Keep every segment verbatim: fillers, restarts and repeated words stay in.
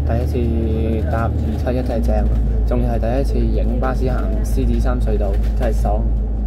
第一次搭二七一真係正，仲要係第一次影巴士行獅子山隧道，真係爽。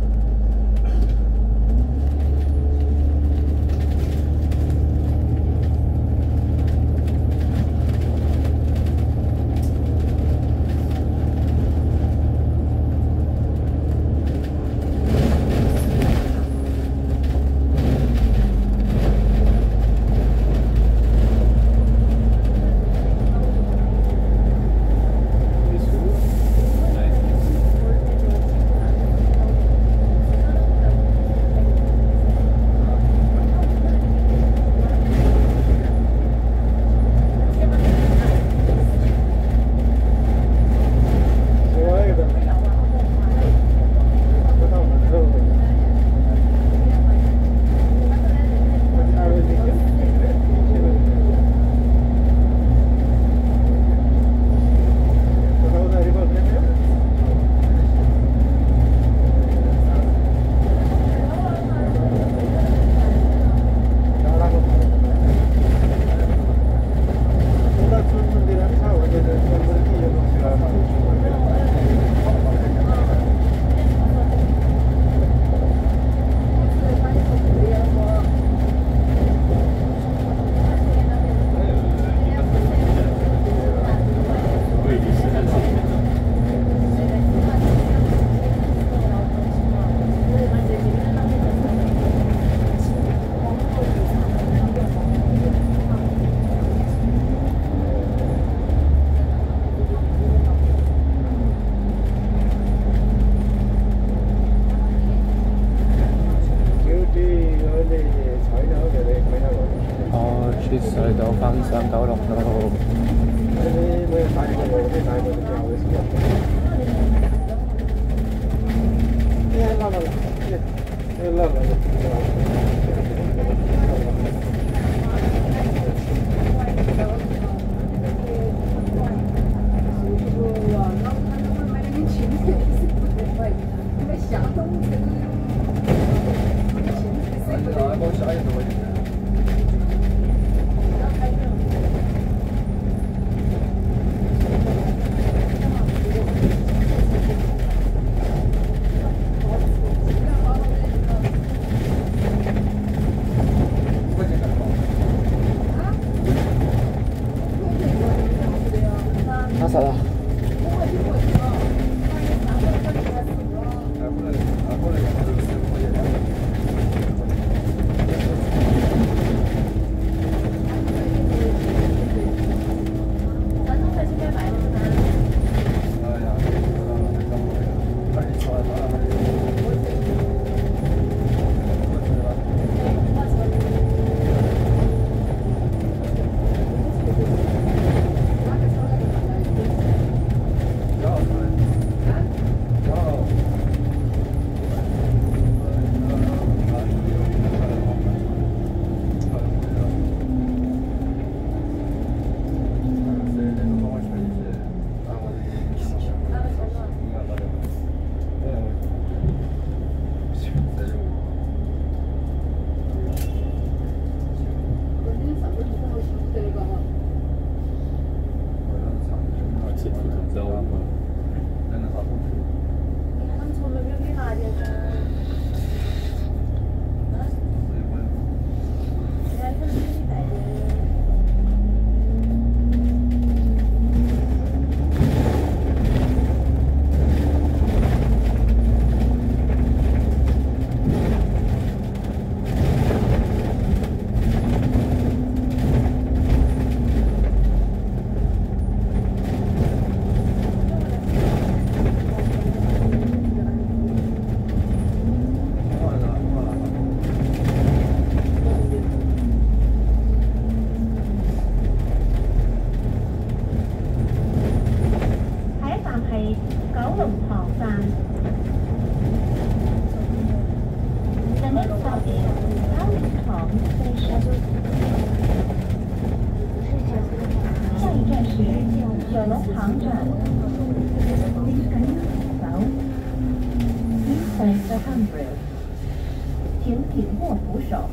请紧握扶手。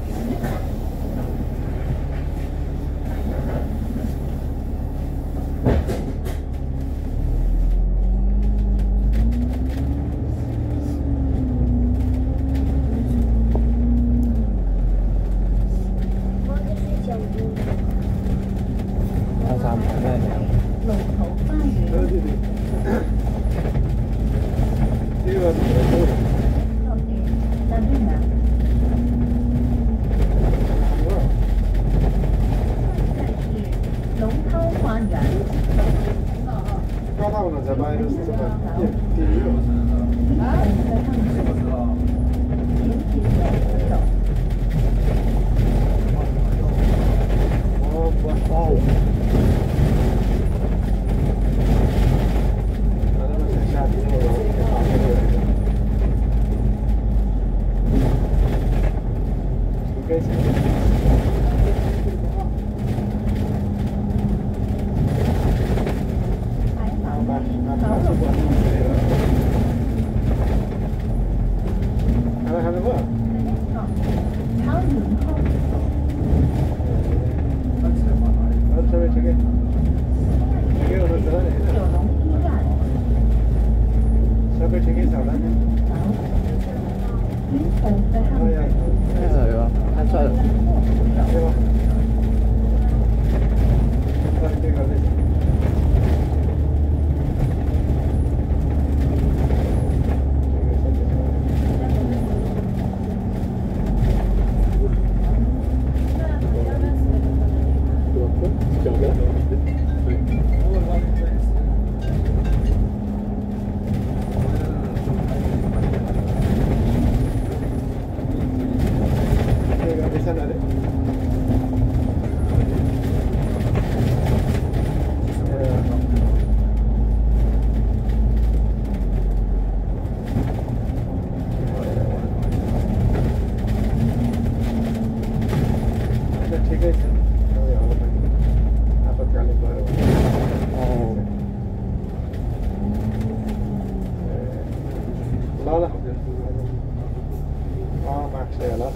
唔係咩名？ 龙头花园。 这个是靠近南边南。现在是龙涛花园。 高大上在买的是什么？第六。 林红在上面。前行右扶手。 哦，不好。那他们在下地后，然后打那个。应该是。 海马那路那高那是路。 看到看到不？ 长宁后。 啊，这边这个，这个我知道的。 九龙医院。 这边这个啥呢？ 林红在上面。 哎呀， 咩嚟㗎？睇出嚟。 对吧？啊，这个这个。这个没上来的。ठिकै छ आपतकालीन भयो ल ल अँ मार्क्स ल्यायो ल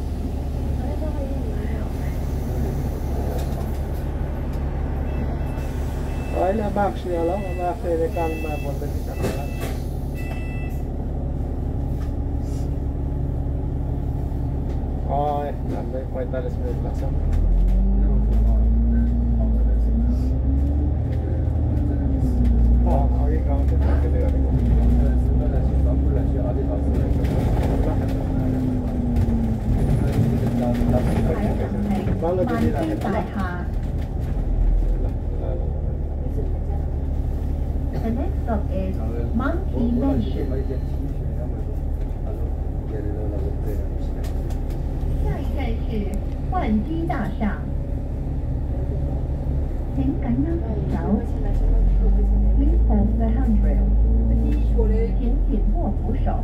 होइन मार्क्स ल्यायो ल मार्क्स ल्याएर कानमा बोल्दै होला अँ झन्डै पैँतालिस मिनट लाग्छ अघि गाउँथ्यो त्यसले गरेको 满地白哈。The next stop is Monkey Mansion。下一站是焕居大厦。请感染扶摇。林红 The Handrail。请紧握扶手。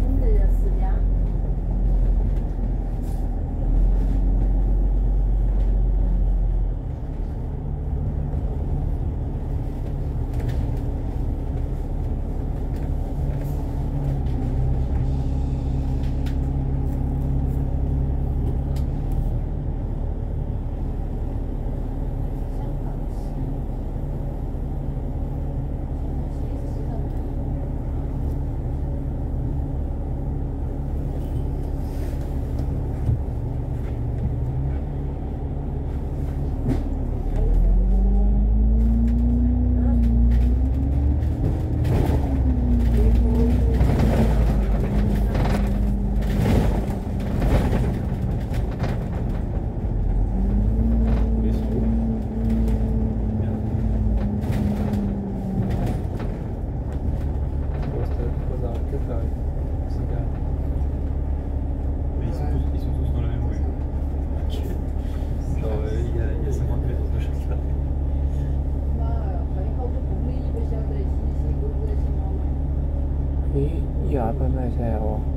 咦，依下班咩車啊？喎？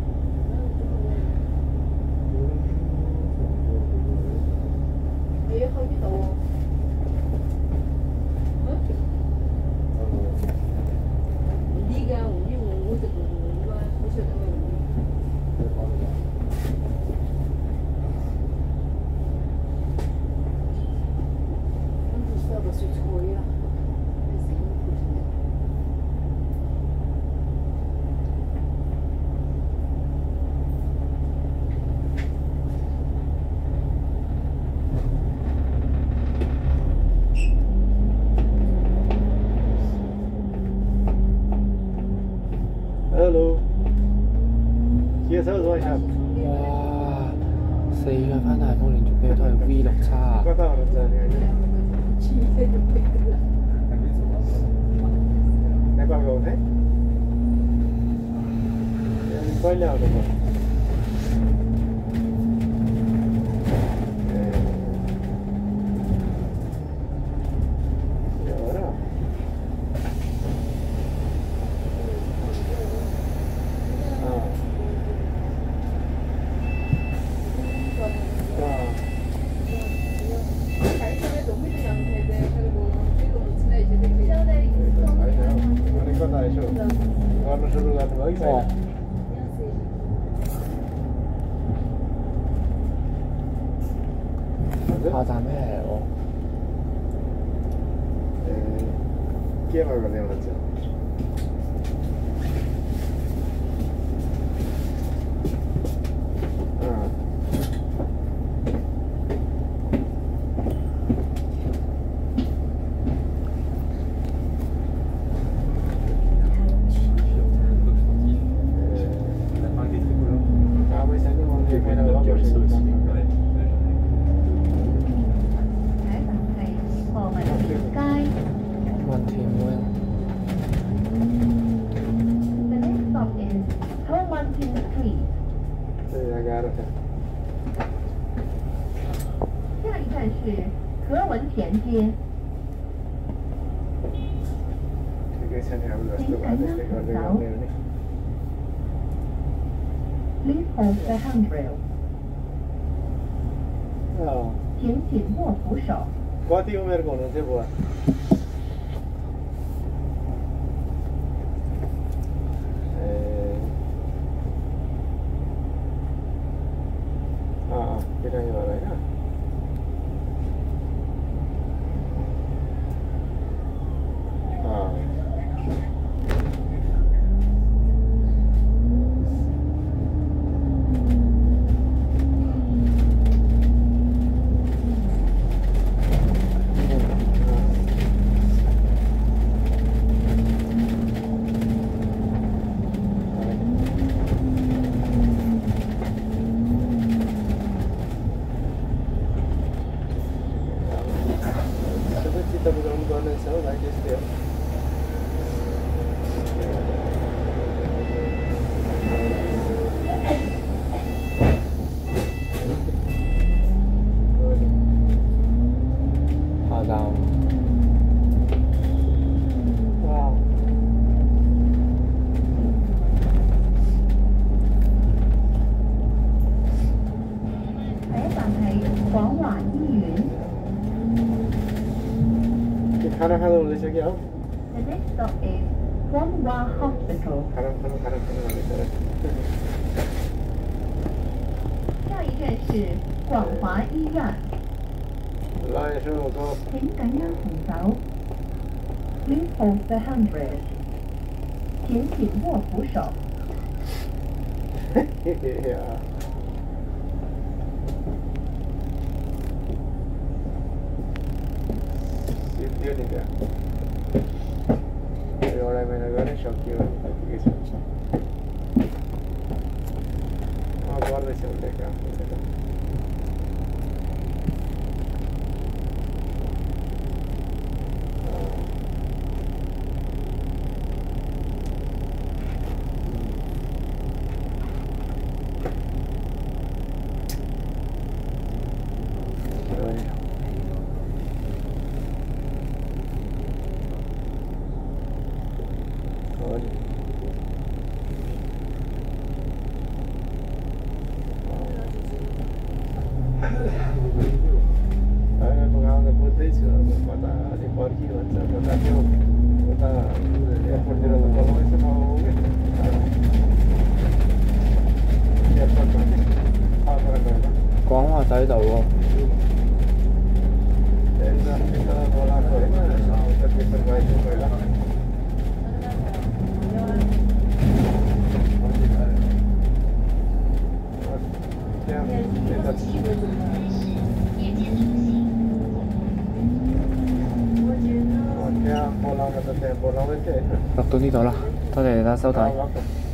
你要去邊度喎？唔知㗎，唔知我我就唔該，好似咁樣。跟住收個雪菜啦。 開出。 哇！四月翻大風連續幾日都係 V 六叉。 嗰度就係你講過咩？你講了嘅嘛？ 哇！下站咩嚟喎？ 誒，機咪嗰啲啦就。 下一站是何文田街。请赶快走。Please hold the handrail. 请紧握扶手。 Quanti umeri conosce voi? Ah, kita ni balai na. Ah. Kita berjalan-jalan dan sana lagi setiap. Hadam. Wow. 下一站係廣華醫院。 खाना खाना हुँदैछ कि हो? The next stop is Guanghua Hospital. खाना खाना खाना खाना हुँदैछ र. 下一站是廣華醫院。 ल यसो go. 請緊跟扶手。Please hold the handrail. 請緊握扶手。Dia ni kan. Jadi orang main agak ni shock dia lagi macam. Ah, luar biasa mereka. Ada pengawan putih sih, kota di Porki macam kota tu, kota airport dia tu kalau macam mau ni, airport mana? Apa nama? 廣華仔度喎。 Kita kita bola tu mana? Tapi pergi tu pergi lah. Bola 落到呢度啦，多謝大家收睇。